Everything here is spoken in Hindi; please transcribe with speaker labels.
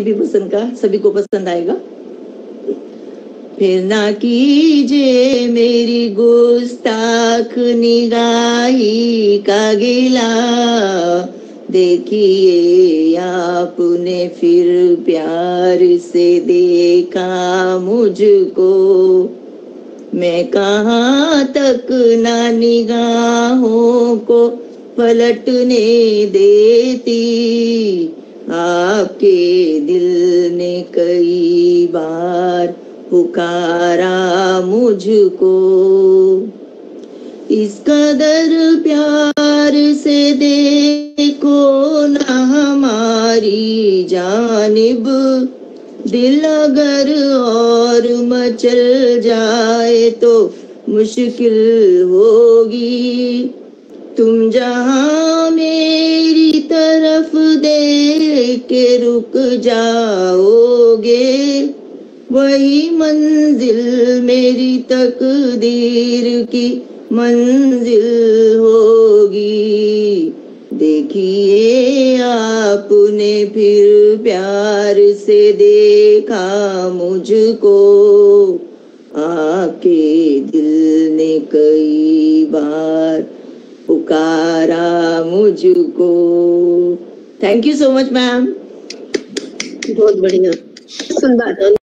Speaker 1: भी पसंद का, सभी को पसंद आएगा। फिर ना कीजिए मेरी गुस्ताख निगाही का गिला, देखिए आपने फिर प्यार से देखा मुझको, मैं कहाँ तक ना निगाहों को पलटने देती, आपके दिल ने कई बार पुकारा मुझको, इस कदर प्यार से देखो ना हमारी जानिब, दिल अगर और मचल जाए तो मुश्किल होगी, तुम जहां मेरी तरफ देख के रुक जाओगे, वही मंजिल मेरी तकदीर की मंजिल होगी, देखिए आपने फिर प्यार से देखा मुझको, आपके दिल ने कई बार पुकारा मुझको। Thank you so much ma'am.
Speaker 2: बहुत बढ़िया, सुंदर।